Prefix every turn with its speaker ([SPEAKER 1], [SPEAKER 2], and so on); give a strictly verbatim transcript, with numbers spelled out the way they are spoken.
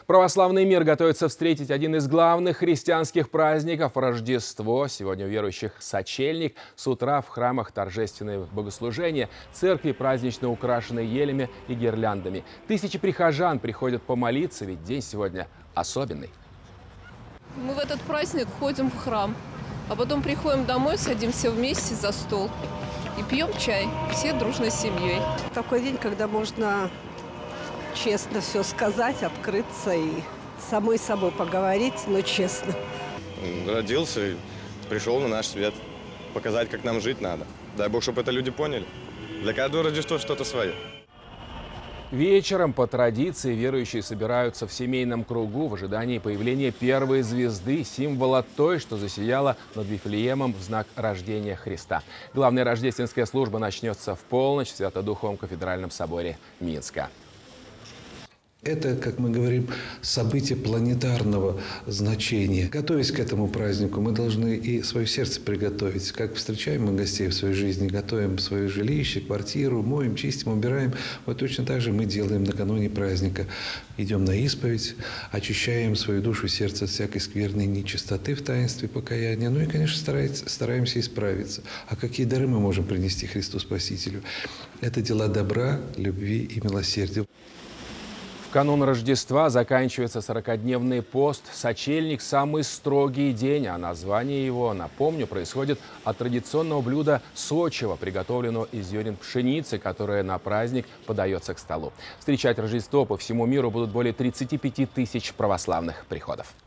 [SPEAKER 1] Православный мир готовится встретить один из главных христианских праздников – Рождество. Сегодня у верующих сочельник. С утра в храмах торжественные богослужения, церкви празднично украшены елями и гирляндами. Тысячи прихожан приходят помолиться, ведь день сегодня особенный.
[SPEAKER 2] Мы в этот праздник ходим в храм, а потом приходим домой, садимся вместе за стол и пьем чай, все дружной семьей.
[SPEAKER 3] Такой день, когда можно честно все сказать, открыться и самой собой поговорить, но честно.
[SPEAKER 4] Родился и пришел на наш свет. Показать, как нам жить надо. Дай Бог, чтобы это люди поняли. Для каждого Рождество что-то свое.
[SPEAKER 1] Вечером по традиции верующие собираются в семейном кругу в ожидании появления первой звезды, символа той, что засияла над Вифлеемом в знак рождения Христа. Главная рождественская служба начнется в полночь в Свято-Духовном кафедральном соборе Минска.
[SPEAKER 5] Это, как мы говорим, событие планетарного значения. Готовясь к этому празднику, мы должны и свое сердце приготовить. Как встречаем мы гостей в своей жизни, готовим свое жилище, квартиру, моем, чистим, убираем. Вот точно так же мы делаем накануне праздника. Идем на исповедь, очищаем свою душу и сердце от всякой скверной нечистоты в таинстве покаяния. Ну и, конечно, стараемся, стараемся исправиться. А какие дары мы можем принести Христу Спасителю? Это дела добра, любви и милосердия.
[SPEAKER 1] В канун Рождества заканчивается сорокадневный пост. Сочельник – самый строгий день, а название его, напомню, происходит от традиционного блюда сочева, приготовленного из зерен пшеницы, которое на праздник подается к столу. Встречать Рождество по всему миру будут более тридцати пяти тысяч православных приходов.